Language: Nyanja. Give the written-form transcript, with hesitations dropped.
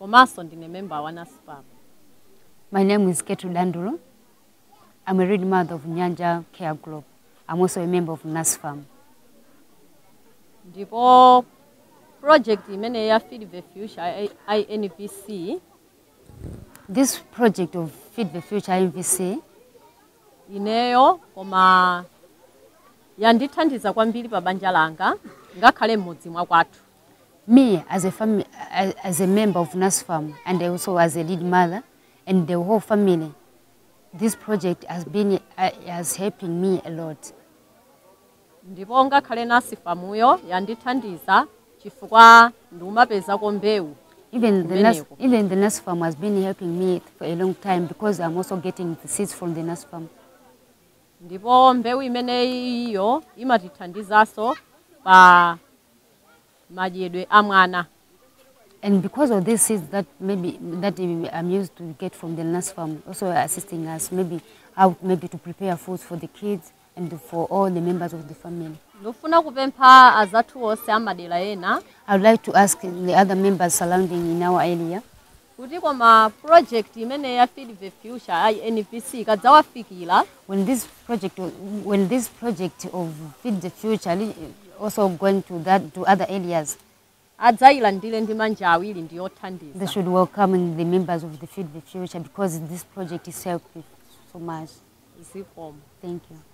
komanso ndine member wa NASFAM. My name is Ketu Danduro. I'm a real mother of Nyanja Care Group. I'm also a member of NASFAM. Ndipo project imene ya Feed the Future INVC. This project of Feed the Future INVC ineyo koma yandithandiza kwambiri pa banja langa ngakhale mmodzi mwa kwathu. Me as a member of NASFAM and also as a lead mother and the whole family, this project has helping me a lot. Ndipo ngakhale NASFAM yo yandithandiza chifukwa ndumapezako mbewu. Even the NASFAM has been helping me for a long time because I'm also getting the seeds from the NASFAM. Ndipo mbewu imene iyo imatithandizaso pa madyedwe a mwana. And because of these seeds that I'm used to get from the NASFAM, also assisting us how to prepare foods for the kids and for all the members of the family. Ndofuna kupempha azathu onse amadera ena. I would like to ask the other members surrounding in our area. Kuti koma project imene ya Feed the Future INVC kadzawafikira. When this project of Feed the Future also going to other areas, adzayilandire ndi manja awiri ndi yothandiza. They should welcome the members of the Feed the Future because this project is helping so much. Thank you. Thank you.